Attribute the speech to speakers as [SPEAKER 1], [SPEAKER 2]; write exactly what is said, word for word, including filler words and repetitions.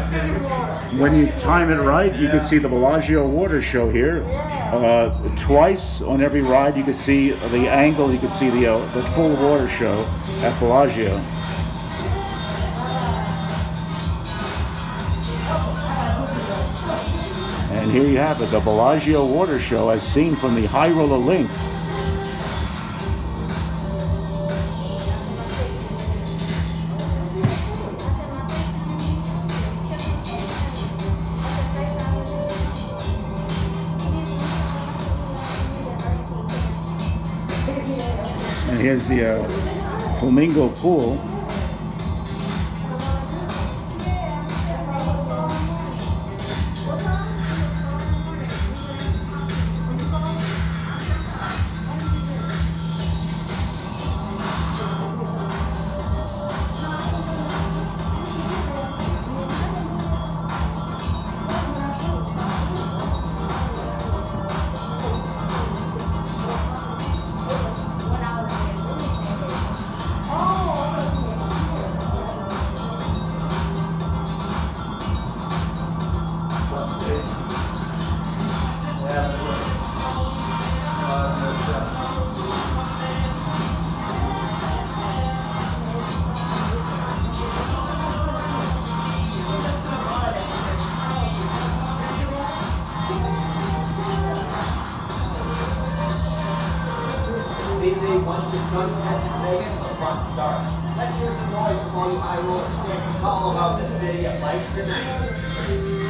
[SPEAKER 1] when you time it right, you can see the Bellagio Water Show here. Uh, twice on every ride, you can see the angle, you can see the, uh, the full water show at Bellagio. And here you have it, the Bellagio Water Show as seen from the high roller Linq. And here's the uh, Flamingo pool.
[SPEAKER 2] They say once the sun sets in Vegas, the fun starts. Let's hear some noise from all you high rollers. It's all about the city of lights tonight.